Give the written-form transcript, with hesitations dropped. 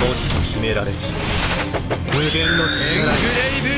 文字決められし無限の力に。エングレイブ